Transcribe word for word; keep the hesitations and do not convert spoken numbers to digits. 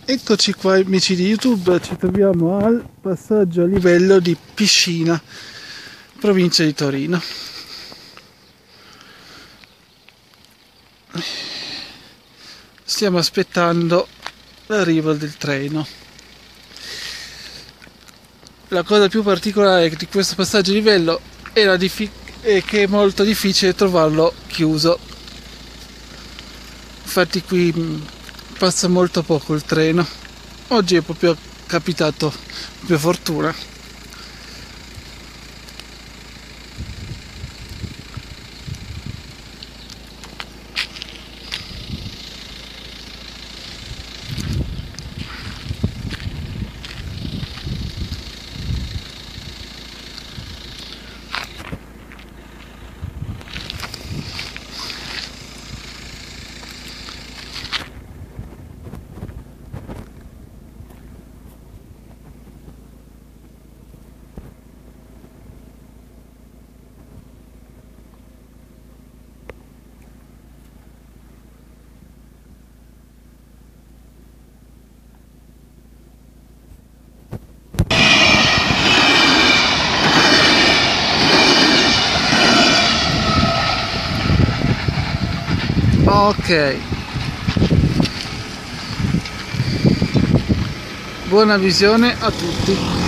Eccoci qua amici di YouTube, ci troviamo al passaggio a livello di Piscina, provincia di Torino. Stiamo aspettando l'arrivo del treno. La cosa più particolare di questo passaggio a livello è, la diffi- è che è molto difficile trovarlo chiuso. Infatti qui mh, passa molto poco il treno. Oggi è proprio capitato per fortuna. Ok, buona visione a tutti.